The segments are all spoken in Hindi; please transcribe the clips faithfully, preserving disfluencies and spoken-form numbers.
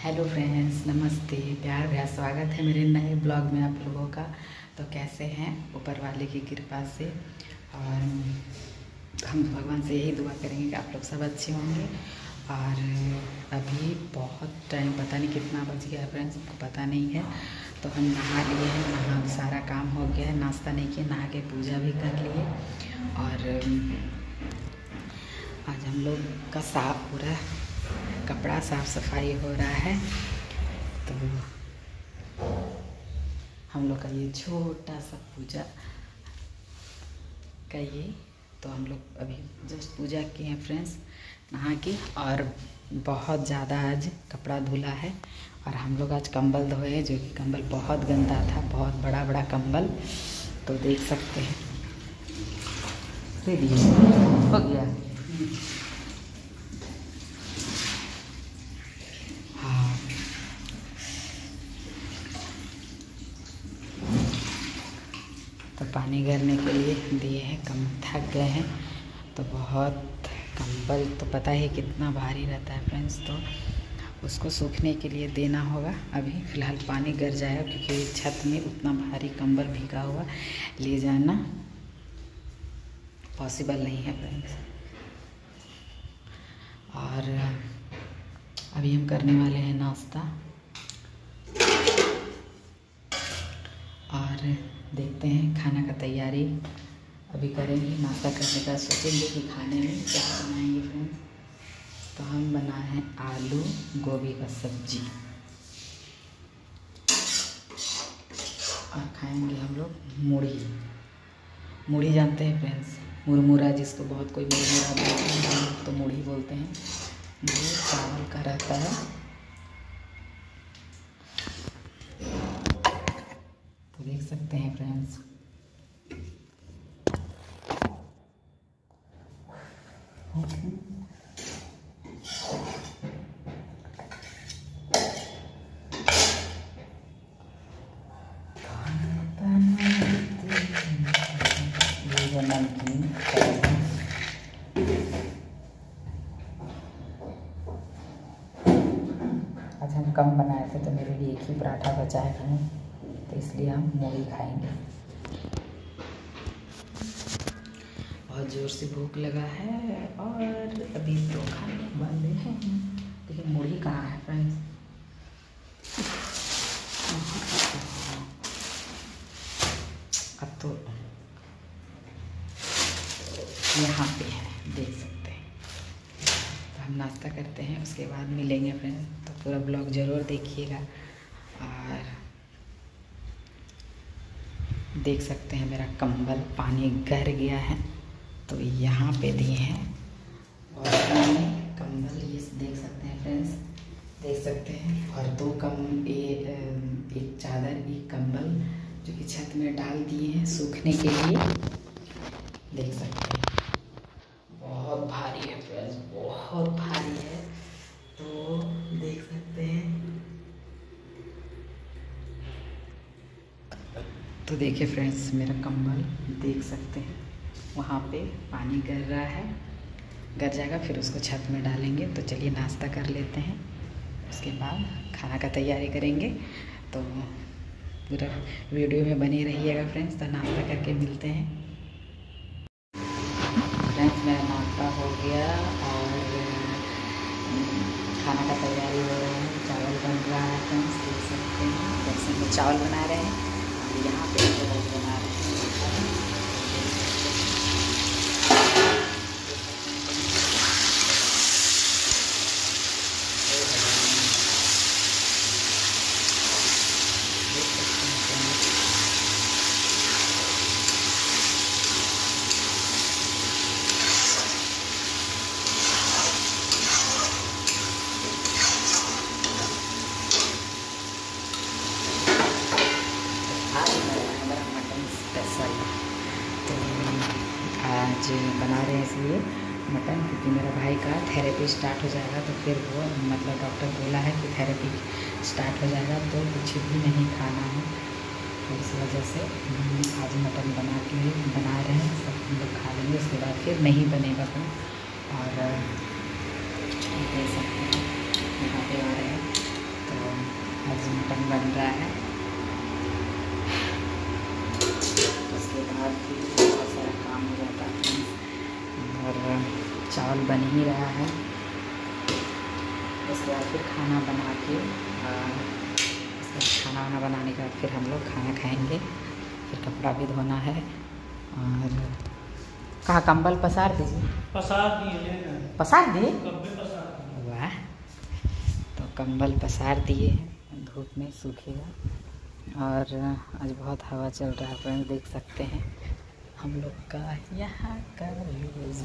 हेलो फ्रेंड्स, नमस्ते, प्यार भरा स्वागत है मेरे नए ब्लॉग में आप लोगों का। तो कैसे हैं? ऊपर वाले की कृपा से। और हम भगवान से यही दुआ करेंगे कि आप लोग सब अच्छे होंगे। और अभी बहुत टाइम, पता नहीं कितना बज गया है फ्रेंड्स, हमको पता नहीं है। तो हम नहा लिए हैं, नहा सारा काम हो गया है, नाश्ता नहीं किया, नहा के पूजा भी कर लिए। और आज हम लोग का साफ पूरा कपड़ा साफ सफाई हो रहा है। तो हम लोग का ये छोटा सा पूजा का ये, तो हम लोग अभी जस्ट पूजा किए हैं फ्रेंड्स, नहा के। और बहुत ज़्यादा आज कपड़ा धुला है। और हम लोग आज कंबल धोए, जो कि कंबल बहुत गंदा था, बहुत बड़ा बड़ा कंबल। तो देख सकते हैं, रेडी हो गया। तो पानी भरने के लिए दिए हैं, कम थक गए हैं। तो बहुत कंबल तो पता है कितना भारी रहता है फ्रेंड्स, तो उसको सूखने के लिए देना होगा। अभी फ़िलहाल पानी गिर जाएगा, क्योंकि छत में उतना भारी कंबल भीगा हुआ ले जाना पॉसिबल नहीं है फ्रेंड्स। और अभी हम करने वाले हैं नाश्ता, और देखते हैं खाना का तैयारी अभी करेंगे। नाश्ता करने का सोचेंगे कि खाने में क्या बनाएंगे फ्रेंड्स। तो हम बनाए हैं आलू गोभी का सब्जी, और खाएंगे हम लोग मूढ़ी। मूढ़ी जानते हैं फ्रेंड्स, मुरमुरा, जिसको बहुत कोई मुरमुरा बोलते हैं, हम लोग तो मूढ़ी बोलते हैं। जो चावल का रहता है। तो देख सकते हैं फ्रेंड्स, ये जो नमकीन आज हम कम बनाए थे, तो मेरे लिए एक ही पराठा बचा है फ्रेंड्स, तो इसलिए हम मूढ़ी खाएंगे। बहुत ज़ोर से भूख लगा है, और अभी तो खाने वाले हैं, लेकिन मूढ़ी कहाँ है फ्रेंड्स? अब तो यहाँ पे है, देख सकते हैं। तो हम नाश्ता करते हैं, उसके बाद मिलेंगे फ्रेंड्स। तो पूरा ब्लॉग ज़रूर देखिएगा। और देख सकते हैं मेरा कंबल पानी गिर गया है, तो यहाँ पे दिए हैं। और कंबल ये देख सकते हैं फ्रेंड्स, देख सकते हैं। और दो कम एक, एक चादर, एक कंबल, जो कि छत में डाल दिए हैं सूखने के लिए। देख सकते हैं बहुत भारी है फ्रेंड्स, बहुत भारी है। तो देख सकते हैं, तो देखिए फ्रेंड्स मेरा कंबल देख सकते हैं, वहाँ पे पानी गिर रहा है, गिर जाएगा, फिर उसको छत में डालेंगे। तो चलिए नाश्ता कर लेते हैं, उसके बाद खाना का तैयारी करेंगे। तो पूरा वीडियो में बने रहिएगा फ्रेंड्स। तो नाश्ता करके मिलते हैं फ्रेंड्स। मेरा नाश्ता हो गया, और खाना का तैयारी हो रहा है, चावल बन रहा है फ्रेंड्स, देख सकते हैं। जैसे हम चावल बना रहे हैं, यहाँ पे बना रहे हैं। आज बना रहे हैं इसलिए मटन, क्योंकि मेरा भाई का थेरेपी स्टार्ट हो जाएगा। तो फिर वो मतलब डॉक्टर बोला है कि थेरेपी स्टार्ट हो जाएगा तो कुछ भी नहीं खाना है। तो इस वजह से आज मटन बना के बना रहे हैं, सब हम लोग खा लेंगे, उसके बाद फिर नहीं बनेगा तो। और देख सकते हैं यहाँ पे आ रहे हैं मटन बन रहा है। उसके बाद फिर बहुत सारा काम हो जाता है और चावल बन ही रहा है। उसके बाद फिर खाना बना के खाना वाना बनाने के बाद फिर हम लोग खाना खाएंगे। फिर कपड़ा भी धोना है। और कहाँ कंबल पसार दीजिए। पसार दिए पसार दिए पसार वाह। तो कंबल पसार दिए हैं, धूप में सूखेगा। और आज बहुत हवा चल रहा है फ्रेंड्स, देख सकते हैं हम लोग का यहाँ का व्यूज़।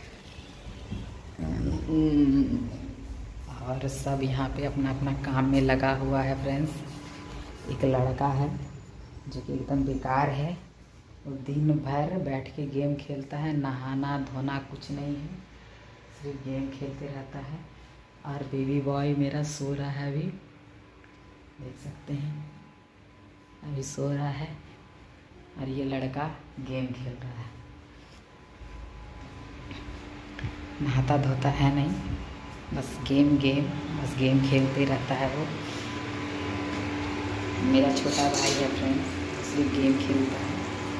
और सब यहाँ पे अपना अपना काम में लगा हुआ है फ्रेंड्स। एक लड़का है जो कि एकदम बेकार है, वो दिन भर बैठ के गेम खेलता है, नहाना धोना कुछ नहीं है, सिर्फ गेम खेलते रहता है। और बेबी बॉय मेरा सो रहा है, अभी देख सकते हैं अभी सो रहा है। और ये लड़का गेम खेल रहा है, नहाता धोता है नहीं, बस गेम गेम बस गेम खेलते रहता है वो। मेरा छोटा भाई है फ्रेंड्स, सिर्फ गेम खेलता है।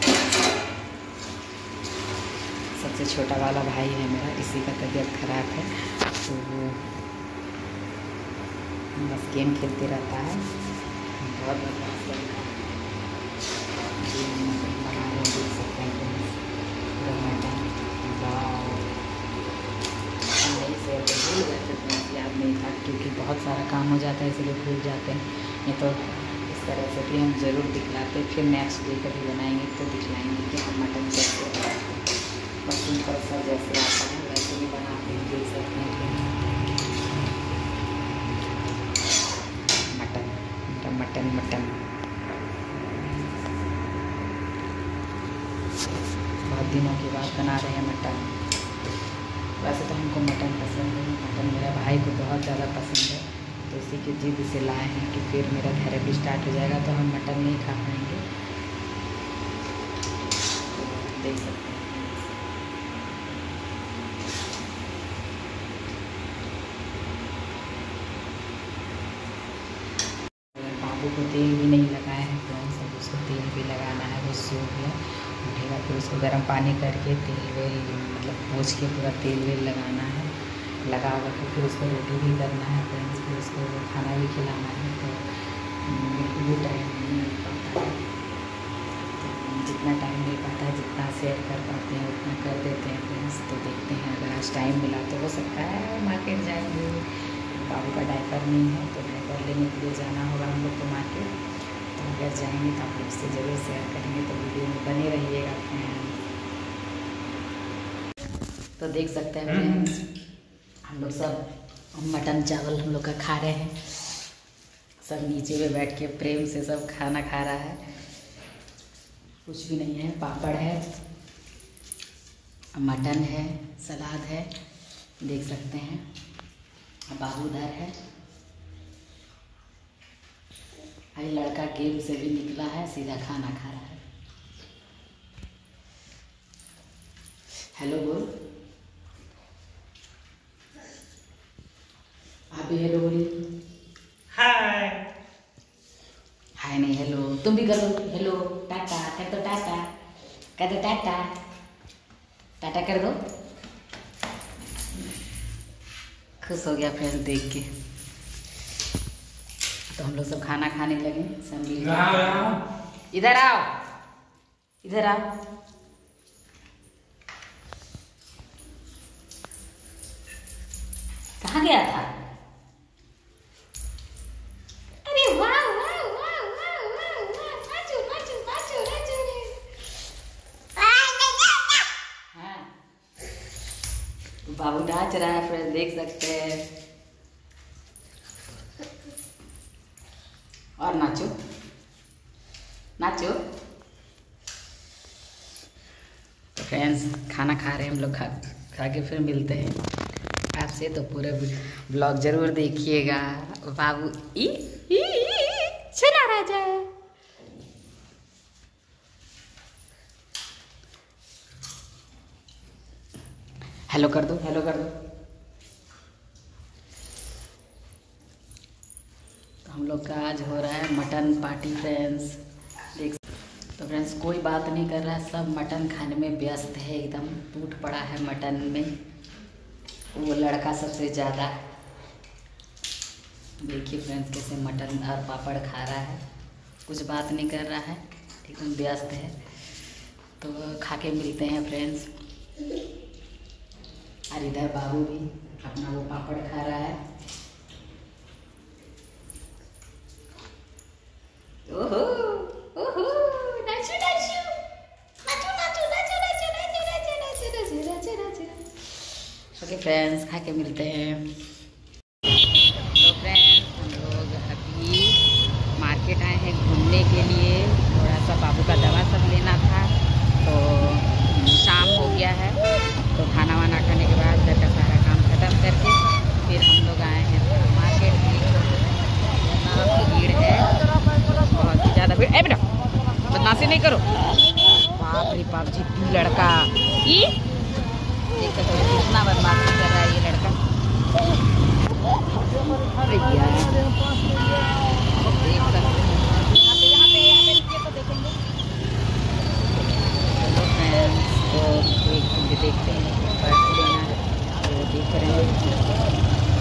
सबसे छोटा वाला भाई है मेरा, इसी का तबीयत खराब है तो वो बस गेम खेलते रहता है। बहुत बदमाश करता है। बना रहे देख सकते हैं फ्रेंड्स, शेयर तो भूल गए थे फ्रेंड्स, याद नहीं था क्योंकि बहुत सारा काम हो जाता है इसलिए भूल जाते हैं। नहीं तो इसका रेसिपी हम ज़रूर दिखलाते, फिर नेक्स्ट डे कभी बनाएंगे तो दिखलाएंगे कि हम मटन कैसे बनाते हैं। बस सिंपल सा जैसे आता है वैसे भी बनाते हैं, देख सकते हैं। मटन मटन मटन बहुत दिनों के बाद बना रहे हैं मटन। वैसे तो हमको मटन पसंद है, मटन मेरा भाई को बहुत ज़्यादा पसंद है, तो इसी की जिद से लाए हैं कि फिर मेरा थेरेपी स्टार्ट हो जाएगा तो हम मटन नहीं खा पाएंगे। तो देख सकते हैं बाबू को तेल भी नहीं लगाए हैं फ्रेंड्स, अब उसको तेल भी लगाना है। वो सो गया, उठेगा फिर उसको गर्म पानी करके तेल वेल मतलब पोंछ के पूरा तेल वेल लगाना है। लगा कर फिर उसको रोटी भी करना है फ्रेंड्स, फिर उसको खाना भी खिलाना है। तो बिल्कुल भी टाइम नहीं मिल पाता है, तो जितना टाइम मिल पाता है जितना शेयर कर पाते हैं उतना कर देते हैं फ्रेंड्स। तो देखते हैं अगर आज टाइम मिला तो हो सकता है मार्केट जाएंगे। बाबू का डायपर नहीं है तो डायपर लेने के लिए जाना होगा हम लोग को मार्केट। तो अगर जाएंगे तो आप लोग से ज़रूर शेयर करेंगे, तो वीडियो में बने रहिएगा फ्रेंड्स। तो देख सकते हैं फ्रेंड्स हम लोग सब मटन चावल हम लोग का खा रहे हैं। सब नीचे में बैठ के प्रेम से सब खाना खा रहा है। कुछ भी नहीं है, पापड़ है, मटन है, सलाद है, देख सकते हैं। बाबू उधर है, अभी लड़का गेम से भी निकला है, सीधा खाना खा रहा है। हेलो बोल, आप भी हेलो बोलिए। हाय हाय नहीं हेलो, तुम भी करो हेलो। टाटा कर दो, टाटा कर दो, टाटा टाटा कर दो। खुश हो गया फ्रेंड्स देख के। तो हम लोग सब खाना खाने लगे सब मिल। इधर आओ, इधर आओ। कहाँ गया था? अरे वाह वाह वाह वाह वाह वाह, नाचो नाचो नाचो नाचो रे। हाँ बाबू नाच रहा है फ्रेंड्स, देख सकते हैं। और नाचो नाचो। तो फ्रेंड्स खाना खा रहे हैं हम लोग, खा खा के फिर मिलते हैं आपसे। तो पूरे ब्लॉग जरूर देखिएगा। बाबू ई ई चला राजा। हेलो कर दो, हेलो कर दो। तो हम लोग का आज हो रहा है मटन पार्टी फ्रेंड्स। देख तो फ्रेंड्स कोई बात नहीं कर रहा है, सब मटन खाने में व्यस्त है, एकदम टूट पड़ा है मटन में। वो लड़का सबसे ज़्यादा, देखिए फ्रेंड्स कैसे मटन और पापड़ खा रहा है, कुछ बात नहीं कर रहा है, एकदम व्यस्त है। तो खा के मिलते हैं फ्रेंड्स। और इधर बाबू भी अपना वो पापड़ खा रहा है। ओहो ओहो नाचो नाचो नाचो नाचो नाचो नाचो नाचो नाचो नाचो नाचो नाचो नाचो। ओके फ्रेंड्स खा के मिलते हैं। तो फ्रेंड्स हम लोग अभी मार्केट आए हैं घूमने के लिए, थोड़ा सा बाबू का दवा सब लेना था। तो शाम हो गया है, तो खाना वाना खाने के बाद घर का सारा काम खत्म करके फिर हम लोग आए हैं मार्केट। भीड़ है, बहुत ही ज़्यादा भीड़। ए बेटा बदमाशी नहीं करो, बाप रे बाप जिद्दी लड़का, ये देख सकते हो कितना बदमाशी कर रहा है ये लड़का। भैया देख सकते हैं, तो एक देखते हैं पर्स लेना है, तो देख रहे हैं।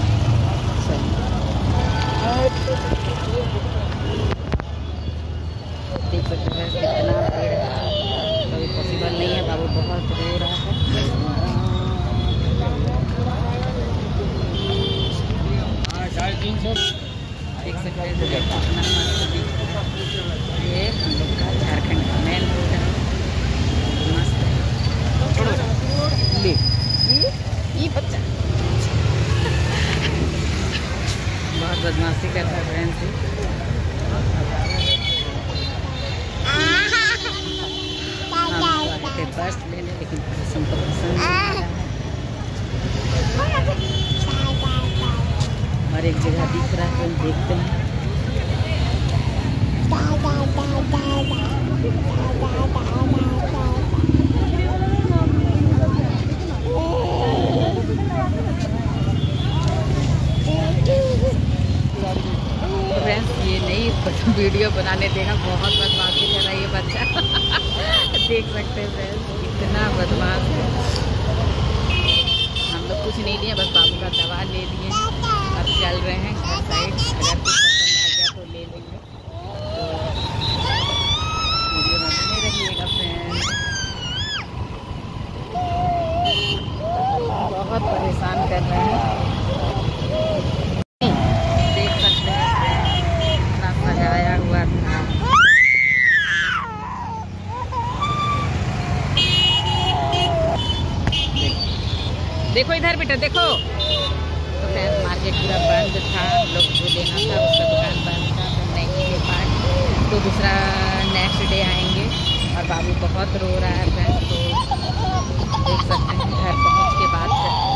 देख सकते हैं कितना भीड़ है, कभी पॉसिबल नहीं है। बाबू बहुत रो रहा है। देख सकते हैं कितना मस्त दिख रहा है। ये हम लोग का झारखंड का मेन रोड है, मस्त है। ले ये बच्चा बहुत बदमाशी करता है फ्रेंड्स। पर्स लेने, लेकिन पर्स हमको पसंद नहीं है। और एक जगह दिख रहा है, हम देखते हैं। फ्रेंड्स ये नहीं वीडियो बनाने देगा, बहुत बदमाशी कर रहा है ये बच्चा। देख सकते हैं फ्रेंड्स इतना बदमाश है। हम लोग कुछ नहीं लिए, बस बाबू का दवा ले लिए, अब चल रहे हैं घर साइड। अगर कुछ पसंद आ गया तो ले लेंगे। तो वीडियो में बने रहिएगा फ्रेंड्स। बहुत परेशान कर रहे हैं, देख सकते हैं इतना सजाया हुआ था। देखो इधर बेटा देखो। तो फ्रेंड्स मार्केट पूरा बंद था, लोग जो लेना था उसका दुकान बंद था, तो नहीं ले पाए। तो दूसरा नेक्स्ट डे आएंगे। और बाबू बहुत रो रहा है फ्रेंड्स, तो देख सकते हैं घर पहुंच के बाद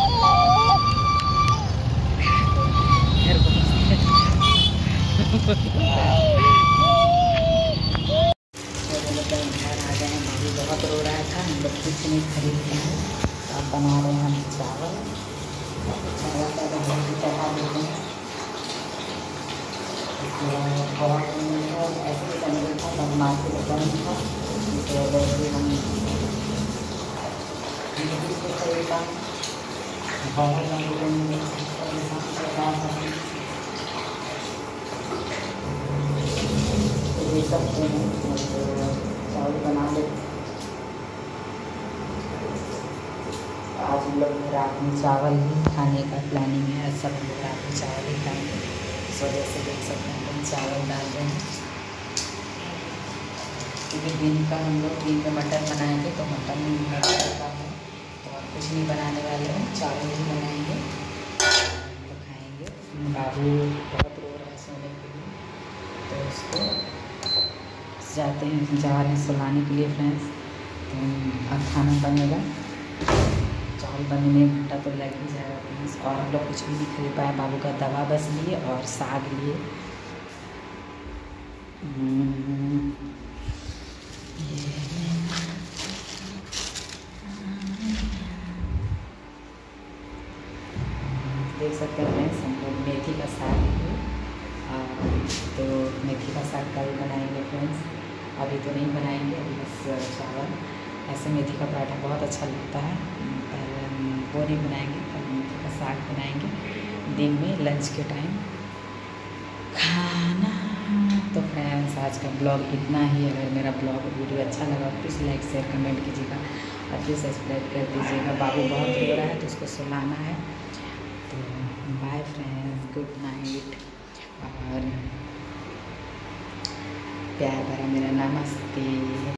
घर पहुंच के घर आ गए हैं। बाबू बहुत रो रहा था, हम लोग कुछ नहीं खरीदते हैं। अब बना रहे हैं हम चावल। चावल का बहुत ही चढ़ा देते हैं, बहुत ऐसे ही बने था, बदमाश से बंद था। तो वैसे हम खरीदा बहुत देख सकते हैं। चावल बना लेते। आज हम लोग रात में चावल ही खाने का प्लानिंग है, सब लोग रात में चावल ही खाएंगे। इस वजह से देख सकते हैं हम चावल डाल रहे हैं, क्योंकि दिन का हम लोग दिन में मटन बनाएंगे, तो मटन का है तो और कुछ नहीं बनाने वाले हैं, चावल ही बनाएंगे तो खाएंगे। बाबू बहुत रो रहा है सोने के लिए, तो उसको जाते हैं जा रहे हैं सुलाने के लिए फ्रेंड्स। तो अब खाना बनेगा, चावल बनने में एक घंटा तो लग ही जाएगा फ्रेंड्स। और हम लोग कुछ भी नहीं खरीद पाए, बाबू का दवा बस लिए और साग लिए। देख सकते हैं फ्रेंड्स हम लोग मेथी का साग लिए और साग कल बनाएंगे फ्रेंड्स, अभी तो नहीं बनाएंगे, अभी बस चावल। ऐसे मेथी का पराठा बहुत अच्छा लगता है, पहले हम वो नहीं बनाएंगे, कल मेथी का साग बनाएंगे दिन में लंच के टाइम खाना। तो फ्रेंड्स आज का ब्लॉग इतना ही। अगर मेरा ब्लॉग वीडियो अच्छा लगा प्लीज़ लाइक शेयर कमेंट कीजिएगा और प्लीज़ सब्सक्राइब कर दीजिएगा। बाबू बहुत रो रहा है तो उसको सुलाना है। तो बाय फ्रेंड्स, गुड नाइट और प्यार भरा मेरा नमस्ते।